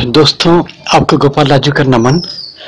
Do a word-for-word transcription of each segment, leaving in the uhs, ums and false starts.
दोस्तों, आपको गोपाल राजू का नमन।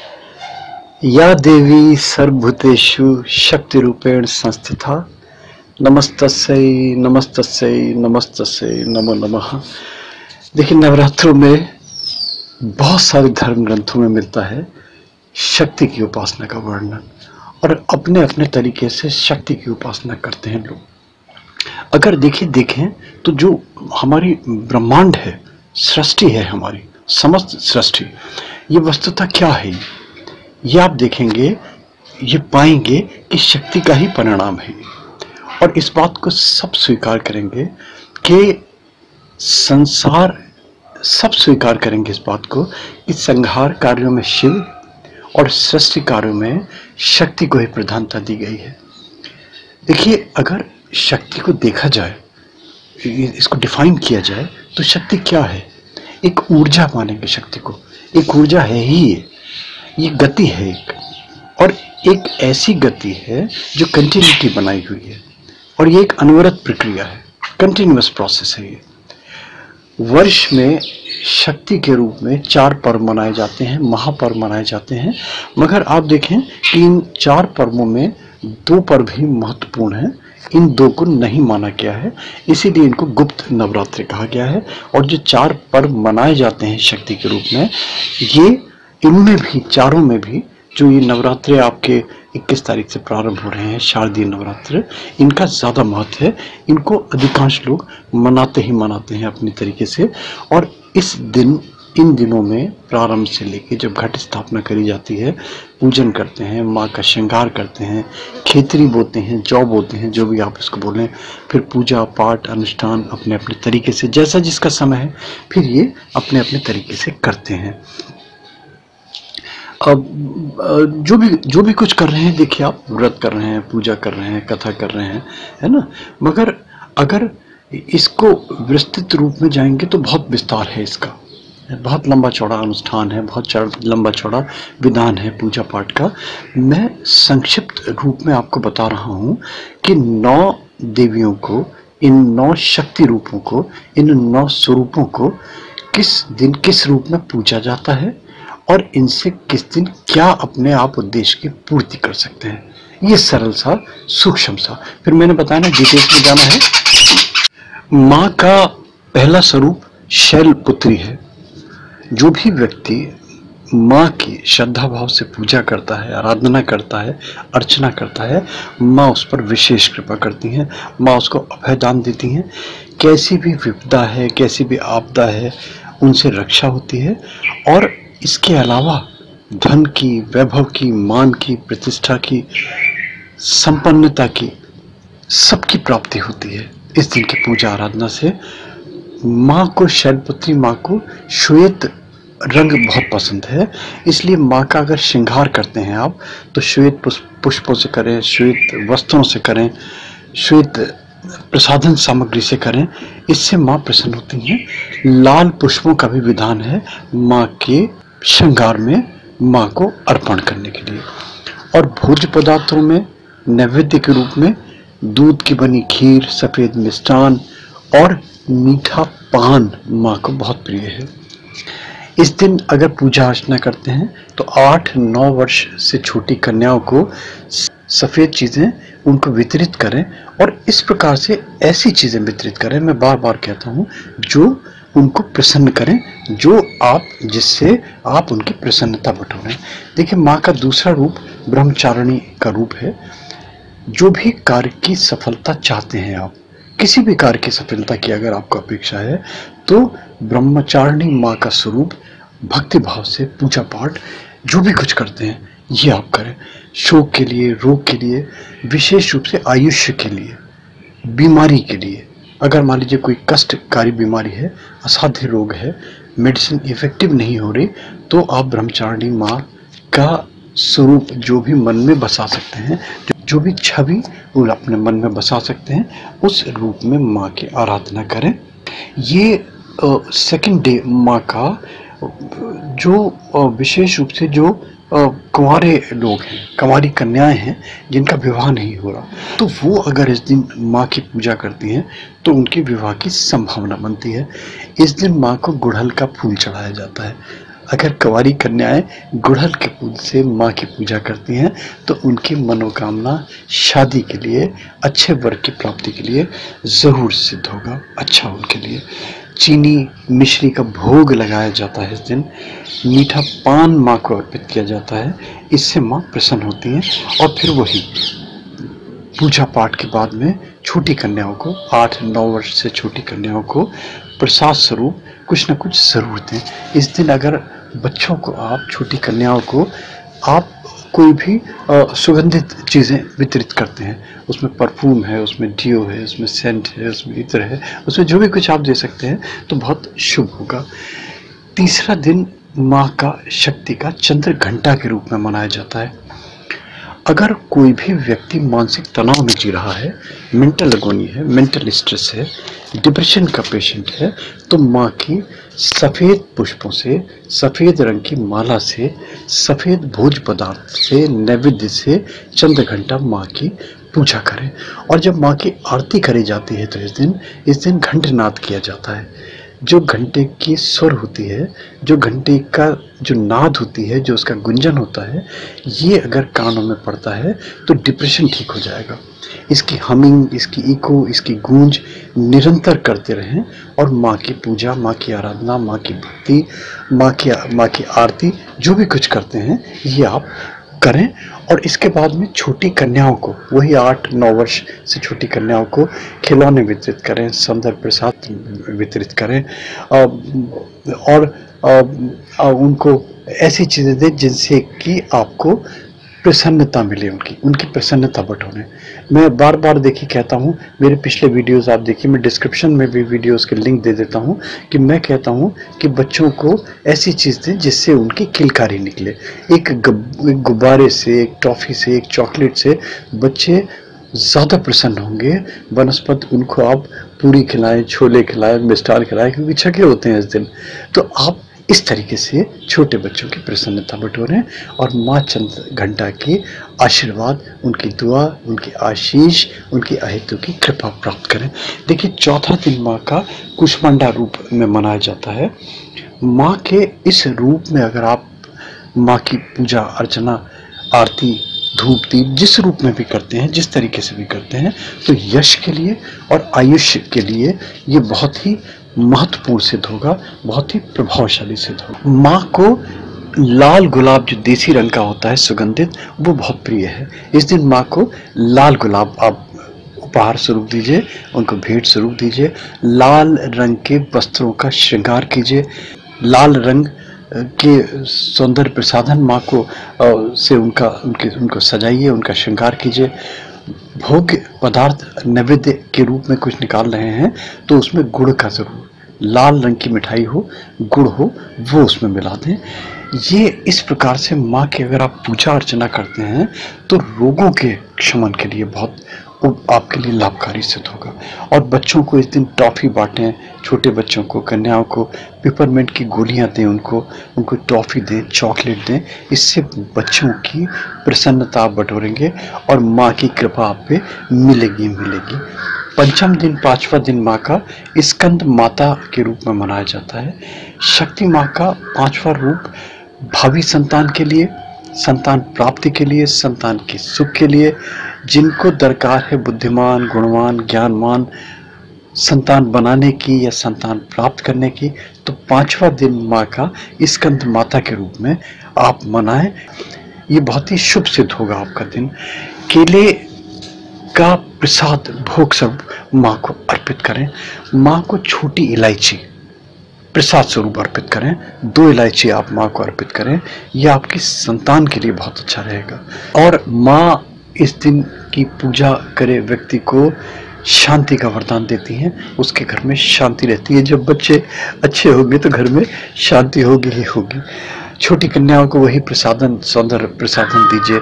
या देवी सर्वभूतेषु शक्ति रूपेण संस्थिता नमस्तस्यै नमस्तस्यै नमस्तस्यै नमो नमः। देखिए, नवरात्रों में बहुत सारे धर्म ग्रंथों में मिलता है शक्ति की उपासना का वर्णन, और अपने अपने तरीके से शक्ति की उपासना करते हैं लोग। अगर देखिए देखें तो जो हमारी ब्रह्मांड है, सृष्टि है, हमारी समस्त सृष्टि, ये वस्तुतः क्या है, ये आप देखेंगे, ये पाएंगे कि शक्ति का ही परिणाम है। और इस बात को सब स्वीकार करेंगे कि संसार, सब स्वीकार करेंगे इस बात को कि संहार कार्यों में शिव और सृष्टि कार्यों में शक्ति को ही प्रधानता दी गई है। देखिए, अगर शक्ति को देखा जाए, इसको डिफाइन किया जाए, तो शक्ति क्या है? एक ऊर्जा मानेंगे शक्ति को। एक ऊर्जा है ही ये ये गति है एक, और एक ऐसी गति है जो कंटिन्यूटी बनाई हुई है, और ये एक अनवरत प्रक्रिया है, कंटिन्यूअस प्रोसेस है ये। वर्ष में शक्ति के रूप में चार पर्व मनाए जाते हैं, महापर्व मनाए जाते हैं, मगर आप देखें कि इन चार पर्वों में दो पर्व ही महत्वपूर्ण हैं, इन दो को नहीं माना गया है, इसीलिए इनको गुप्त नवरात्रि कहा गया है। और जो चार पर्व मनाए जाते हैं शक्ति के रूप में, ये इनमें भी, चारों में भी, जो ये नवरात्रे आपके इक्कीस तारीख से प्रारंभ हो रहे हैं, शारदीय नवरात्र, इनका ज़्यादा महत्व है। इनको अधिकांश लोग मनाते ही मनाते हैं अपने तरीके से। और इस दिन, इन दिनों में प्रारंभ से लेके जब घट स्थापना करी जाती है, पूजन करते हैं, माँ का श्रृंगार करते हैं, खेतरी बोते हैं, जौ बोते हैं, जो भी आप इसको बोलें, फिर पूजा पाठ अनुष्ठान अपने अपने तरीके से, जैसा जिसका समय है, फिर ये अपने अपने तरीके से करते हैं। अब जो भी जो भी कुछ कर रहे हैं, देखिए, आप व्रत कर रहे हैं, पूजा कर रहे हैं, कथा कर रहे हैं, है ना, मगर अगर इसको विस्तृत रूप में जाएंगे तो बहुत विस्तार है इसका, बहुत लंबा चौड़ा अनुष्ठान है, बहुत लंबा चौड़ा विधान है पूजा पाठ का। मैं संक्षिप्त रूप में आपको बता रहा हूँ कि नौ देवियों को, इन नौ शक्ति रूपों को, इन नौ स्वरूपों को किस दिन किस रूप में पूजा जाता है, और इनसे किस दिन क्या अपने आप उद्देश्य की पूर्ति कर सकते हैं। ये सरल सा, सूक्ष्म सा, फिर मैंने बताया ना, डिटेल्स में जाना है। माँ का पहला स्वरूप शैलपुत्री है। जो भी व्यक्ति माँ की श्रद्धा भाव से पूजा करता है, आराधना करता है, अर्चना करता है, माँ उस पर विशेष कृपा करती हैं, माँ उसको अभयदान देती हैं। कैसी भी विपदा है, कैसी भी आपदा है, उनसे रक्षा होती है। और इसके अलावा धन की, वैभव की, मान की, प्रतिष्ठा की, संपन्नता की, सबकी प्राप्ति होती है इस दिन की पूजा आराधना से। माँ को, शैलपुत्री माँ को श्वेत रंग बहुत पसंद है, इसलिए माँ का अगर श्रृंगार करते हैं आप, तो श्वेत पुष्पों से करें, श्वेत वस्त्रों से करें, श्वेत प्रसाधन सामग्री से करें, इससे माँ प्रसन्न होती हैं। लाल पुष्पों का भी विधान है माँ के श्रृंगार में, माँ को अर्पण करने के लिए। और भोज्य पदार्थों में नैवेद्य के रूप में दूध की बनी खीर, सफ़ेद मिष्ठान और मीठा पान माँ को बहुत प्रिय है। इस दिन अगर पूजा अर्चना करते हैं तो आठ नौ वर्ष से छोटी कन्याओं को सफ़ेद चीज़ें उनको वितरित करें, और इस प्रकार से ऐसी चीज़ें वितरित करें, मैं बार बार कहता हूँ, जो उनको प्रसन्न करें, जो आप, जिससे आप उनकी प्रसन्नता बटोरें। देखिए, माँ का दूसरा रूप ब्रह्मचारिणी का रूप है। जो भी कार्य की सफलता चाहते हैं आप, किसी भी कार्य की सफलता की अगर आपको अपेक्षा है, तो ब्रह्मचारिणी माँ का स्वरूप भक्ति भाव से पूजा पाठ जो भी कुछ करते हैं, ये आप करें। शोक के लिए, रोग के लिए, विशेष रूप से आयुष्य के लिए, बीमारी के लिए, अगर मान लीजिए कोई कष्टकारी बीमारी है, असाध्य रोग है, मेडिसिन इफेक्टिव नहीं हो रही, तो आप ब्रह्मचारिणी माँ का स्वरूप जो भी मन में बसा सकते हैं, जो भी छवि वो अपने मन में बसा सकते हैं, उस रूप में माँ की आराधना करें। ये सेकंड डे माँ का जो विशेष रूप से जो अ, कुंवारे लोग हैं, कुंवारी कन्याएं हैं जिनका विवाह नहीं हो रहा, तो वो अगर इस दिन माँ की पूजा करती हैं तो उनके विवाह की संभावना बनती है। इस दिन माँ को गुड़हल का फूल चढ़ाया जाता है। अगर कुंवारी कन्याएं गुड़हल के फूल से माँ की पूजा करती हैं तो उनकी मनोकामना शादी के लिए, अच्छे वर की प्राप्ति के लिए ज़रूर सिद्ध होगा, अच्छा उनके लिए। चीनी मिश्री का भोग लगाया जाता है इस दिन। मीठा पान माँ को अर्पित किया जाता है, इससे माँ प्रसन्न होती हैं। और फिर वही पूजा पाठ के बाद में छोटी कन्याओं को, आठ नौ वर्ष से छोटी कन्याओं को प्रसाद स्वरूप कुछ न कुछ ज़रूर दें। इस दिन अगर बच्चों को आप, छोटी कन्याओं को आप कोई भी आ, सुगंधित चीज़ें वितरित करते हैं, उसमें परफ्यूम है, उसमें डियो है, उसमें सेंट है, उसमें इत्र है, उसमें जो भी कुछ आप दे सकते हैं तो बहुत शुभ होगा। तीसरा दिन माँ का शक्ति का चंद्र घंटा के रूप में मनाया जाता है। अगर कोई भी व्यक्ति मानसिक तनाव में जी रहा है, मेंटल अगोनी है, मेंटल स्ट्रेस है, डिप्रेशन का पेशेंट है, तो माँ की सफ़ेद पुष्पों से, सफ़ेद रंग की माला से, सफ़ेद भोज पदार्थ से, नैवेद्य से चंद्र घंटा माँ की पूजा करें। और जब माँ की आरती करी जाती है तो इस दिन इस दिन घंटनाद किया जाता है। जो घंटे की स्वर होती है, जो घंटे का जो नाद होती है, जो उसका गुंजन होता है, ये अगर कानों में पड़ता है तो डिप्रेशन ठीक हो जाएगा। इसकी हमिंग, इसकी इको, इसकी गूंज निरंतर करते रहें और माँ की पूजा, माँ की आराधना, माँ की भक्ति, माँ की माँ की आरती, जो भी कुछ करते हैं ये आप करें। और इसके बाद में छोटी कन्याओं को, वही आठ नौ वर्ष से छोटी कन्याओं को खिलौने वितरित करें, सौंदर्य प्रसाद वितरित करें और उनको ऐसी चीज़ें दें जिनसे कि आपको प्रसन्नता मिले, उनकी उनकी प्रसन्नता बटोरें। मैं बार बार देखिए कहता हूँ, मेरे पिछले वीडियोस आप देखिए, मैं डिस्क्रिप्शन में भी वीडियोस के लिंक दे देता हूँ कि मैं कहता हूँ कि बच्चों को ऐसी चीज़ दें जिससे उनकी किलकारी निकले। एक गुब्बारे से, एक टॉफ़ी से, एक चॉकलेट से बच्चे ज़्यादा प्रसन्न होंगे बनस्पत उनको आप पूरी खिलाएं, छोले खिलाएं, मिष्ठान खिलाएं, क्योंकि छठे होते हैं इस दिन। तो आप इस तरीके से छोटे बच्चों की प्रसन्नता बटोरें और माँ चंद्र घंटा की आशीर्वाद, उनकी दुआ, उनकी आशीष, उनकी अहेतु की कृपा प्राप्त करें। देखिए, चौथा दिन माँ का कुष्मांडा रूप में मनाया जाता है। माँ के इस रूप में अगर आप माँ की पूजा अर्चना, आरती, धूप दीप जिस रूप में भी करते हैं, जिस तरीके से भी करते हैं, तो यश के लिए और आयुष्य के लिए ये बहुत ही महत्वपूर्ण सिद्ध होगा, बहुत ही प्रभावशाली सिद्ध होगा। माँ को लाल गुलाब जो देसी रंग का होता है सुगंधित, वो बहुत प्रिय है। इस दिन माँ को लाल गुलाब आप उपहार स्वरूप दीजिए, उनको भेंट स्वरूप दीजिए। लाल रंग के वस्त्रों का श्रृंगार कीजिए, लाल रंग के सौंदर्य प्रसाधन माँ को से उनका उनके उनको सजाइए, उनका श्रृंगार कीजिए। भोग्य पदार्थ नैवेद्य के रूप में कुछ निकाल रहे हैं तो उसमें गुड़ का जरूर, लाल रंग की मिठाई हो, गुड़ हो, वो उसमें मिला दें। ये इस प्रकार से माँ की अगर आप पूजा अर्चना करते हैं तो रोगों के क्षमन के लिए बहुत आपके लिए लाभकारी सिद्ध होगा। और बच्चों को इस दिन टॉफ़ी बांटें, छोटे बच्चों को, कन्याओं को पिपरमेंट की गोलियां दें, उनको उनको टॉफ़ी दें, चॉकलेट दें। इससे बच्चों की प्रसन्नता आप बटोरेंगे और माँ की कृपा आप पे मिलेगी मिलेगी पंचम दिन, पांचवा दिन माँ का स्कंद माता के रूप में मनाया जाता है। शक्ति माँ का पांचवा रूप भावी संतान के लिए, संतान प्राप्ति के लिए, संतान के सुख के लिए, जिनको दरकार है बुद्धिमान, गुणवान, ज्ञानवान संतान बनाने की या संतान प्राप्त करने की, तो पांचवा दिन माँ का स्कंद माता के रूप में आप मनाएं। ये बहुत ही शुभ सिद्ध होगा आपका दिन। केले का प्रसाद भोग सब माँ को अर्पित करें। माँ को छोटी इलायची प्रसाद स्वरूप अर्पित करें। दो इलायची आप माँ को अर्पित करें, यह आपकी संतान के लिए बहुत अच्छा रहेगा। और माँ इस दिन की पूजा करे व्यक्ति को शांति का वरदान देती हैं, उसके घर में शांति रहती है। जब बच्चे अच्छे होंगे तो घर में शांति होगी ही होगी। छोटी कन्याओं को वही प्रसादन, सौंदर्य प्रसादन दीजिए,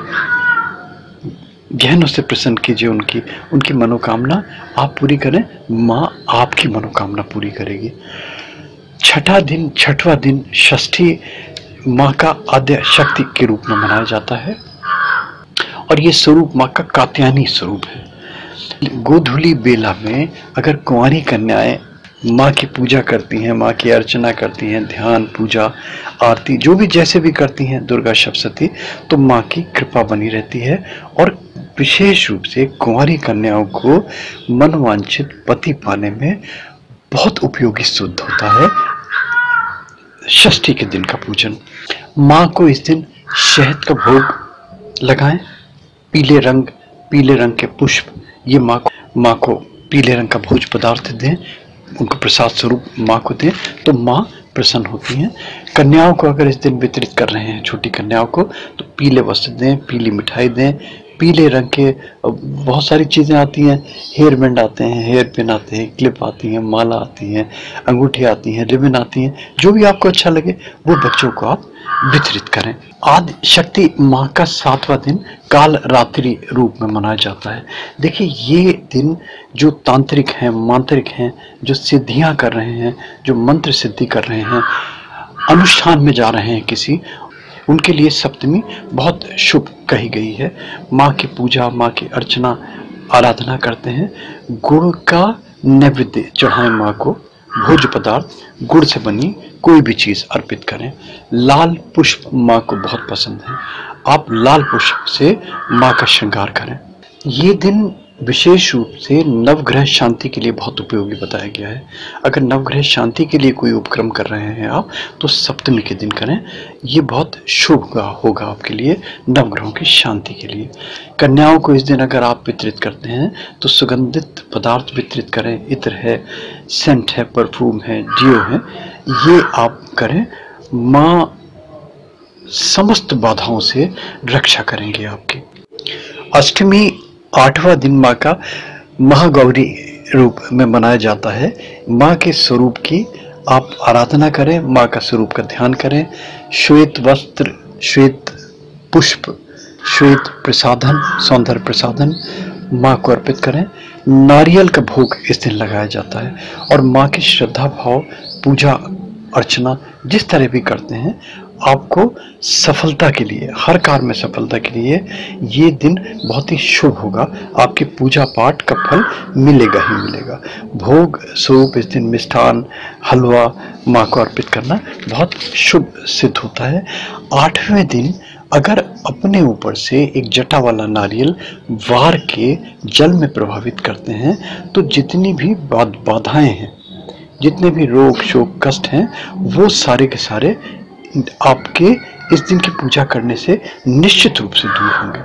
गहनों से प्रसन्न कीजिए, उनकी उनकी मनोकामना आप पूरी करें, माँ आपकी मनोकामना पूरी करेगी। छठा दिन, छठवां दिन षष्ठी माँ का आद्य शक्ति के रूप में मनाया जाता है और ये स्वरूप माँ का कात्यायनी स्वरूप है। गोधूली बेला में अगर कुंवारी कन्याएं माँ की पूजा करती हैं, माँ की अर्चना करती हैं, ध्यान, पूजा, आरती जो भी जैसे भी करती हैं दुर्गा सप्तशती, तो माँ की कृपा बनी रहती है और विशेष रूप से कुंवारी कन्याओं को मनवांछित पति पाने में बहुत उपयोगी सिद्ध होता है। षष्ठी के दिन का पूजन, माँ को इस दिन शहद का भोग लगाएं, पीले रंग पीले रंग के पुष्प ये माँ को माँ को पीले रंग का भोज पदार्थ दें, उनको प्रसाद स्वरूप माँ को दें तो माँ प्रसन्न होती हैं। कन्याओं को अगर इस दिन वितरित कर रहे हैं, छोटी कन्याओं को, तो पीले वस्त्र दें, पीली मिठाई दें, पीले रंग के बहुत सारी चीज़ें आती हैं, हेयर बैंड आते हैं, हेयर पिन आते हैं, क्लिप आती हैं, माला आती हैं, अंगूठी आती हैं, रिबन आती हैं, जो भी आपको अच्छा लगे वो बच्चों को आप वितरित करें। आदि शक्ति माँ का सातवां दिन काल रात्रि रूप में मनाया जाता है। देखिए ये दिन जो तांत्रिक हैं, मांत्रिक हैं, जो सिद्धियां कर रहे हैं, जो मंत्र सिद्धि कर रहे हैं, अनुष्ठान में जा रहे हैं किसी, उनके लिए सप्तमी बहुत शुभ कही गई है। माँ की पूजा, माँ की अर्चना, आराधना करते हैं। गुड़ का नैवेद्य चढ़ाएं माँ को, भोज्य पदार्थ गुड़ से बनी कोई भी चीज अर्पित करें। लाल पुष्प माँ को बहुत पसंद है, आप लाल पुष्प से माँ का श्रृंगार करें। ये दिन विशेष रूप से नवग्रह शांति के लिए बहुत उपयोगी बताया गया है। अगर नवग्रह शांति के लिए कोई उपक्रम कर रहे हैं आप, तो सप्तमी के दिन करें, ये बहुत शुभ होगा आपके लिए, नवग्रहों की शांति के लिए। कन्याओं को इस दिन अगर आप वितरित करते हैं तो सुगंधित पदार्थ वितरित करें, इत्र है, सेंट है, परफ्यूम है, डियो है, ये आप करें। माँ समस्त बाधाओं से रक्षा करेंगे आपकी। अष्टमी आठवां दिन माँ का महागौरी रूप में मनाया जाता है। माँ के स्वरूप की आप आराधना करें, माँ का स्वरूप का ध्यान करें। श्वेत वस्त्र, श्वेत पुष्प, श्वेत प्रसाधन, सौंदर्य प्रसाधन माँ को अर्पित करें। नारियल का भोग इस दिन लगाया जाता है और माँ की श्रद्धा भाव, पूजा अर्चना जिस तरह भी करते हैं, आपको सफलता के लिए, हर कार्य में सफलता के लिए ये दिन बहुत ही शुभ होगा। आपके पूजा पाठ का फल मिलेगा ही मिलेगा। भोग स्वरूप इस दिन मिष्ठान, हलवा माँ को अर्पित करना बहुत शुभ सिद्ध होता है। आठवें दिन अगर अपने ऊपर से एक जटा वाला नारियल वार के जल में प्रभावित करते हैं, तो जितनी भी बाधाएं हैं, जितने भी रोग शोक कष्ट हैं, वो सारे के सारे आपके इस दिन की पूजा करने से निश्चित रूप से दूर होंगे।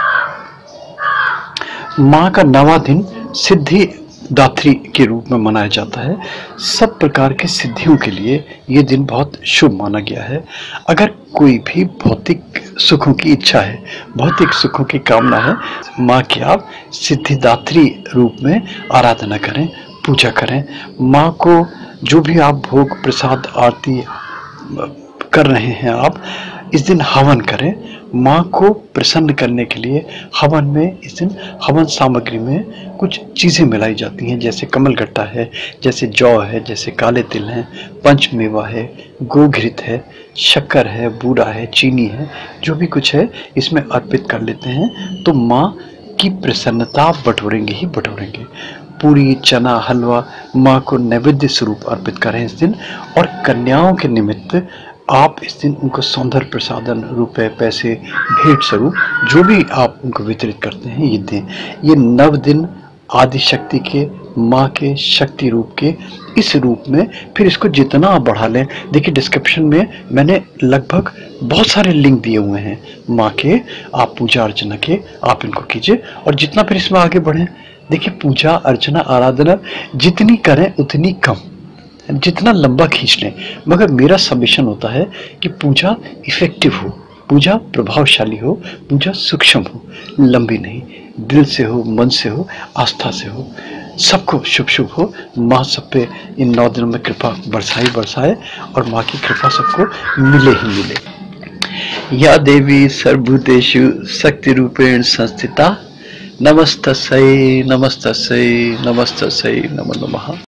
माँ का नवा दिन सिद्धि दात्री के रूप में मनाया जाता है। सब प्रकार के सिद्धियों के लिए ये दिन बहुत शुभ माना गया है। अगर कोई भी भौतिक सुखों की इच्छा है, भौतिक सुखों की कामना है, माँ की आप सिद्धिदात्री रूप में आराधना करें, पूजा करें। माँ को जो भी आप भोग प्रसाद आरती कर रहे हैं, आप इस दिन हवन करें। माँ को प्रसन्न करने के लिए हवन में इस दिन हवन सामग्री में कुछ चीज़ें मिलाई जाती हैं, जैसे कमलगट्टा है, जैसे जौ है, जैसे काले तिल हैं, पंचमेवा है, गोघृत है, शक्कर है, बूरा है, चीनी है, जो भी कुछ है इसमें अर्पित कर लेते हैं तो माँ की प्रसन्नता बटोरेंगे ही बटोरेंगे। पूरी, चना, हलवा माँ को नैवेद्य स्वरूप अर्पित करें इस दिन। और कन्याओं के निमित्त आप इस दिन उनको सौंदर्य प्रसादन, रुपए, पैसे, भेंट स्वरूप जो भी आप उनको वितरित करते हैं ये दें। ये नव दिन आदि शक्ति के, माँ के शक्ति रूप के इस रूप में, फिर इसको जितना आप बढ़ा लें, देखिए डिस्क्रिप्शन में मैंने लगभग बहुत सारे लिंक दिए हुए हैं माँ के, आप पूजा अर्चना के, आप इनको कीजिए और जितना फिर इसमें आगे बढ़ें। देखिए पूजा अर्चना आराधना जितनी करें उतनी कम, जितना लंबा खींच लें, मगर मेरा सबमिशन होता है कि पूजा इफेक्टिव हो, पूजा प्रभावशाली हो, पूजा सूक्ष्म हो, लंबी नहीं, दिल से हो, मन से हो, आस्था से हो, सबको शुभ शुभ हो। माँ सब पे इन नौ दिनों में कृपा बरसाई बरसाए और माँ की कृपा सबको मिले ही मिले। या देवी सर्वभूतेषु शक्ति रूपेण संस्थिता, नमस्तस्यै नमस्तस्यै नमस्तस्यै नमो नमः।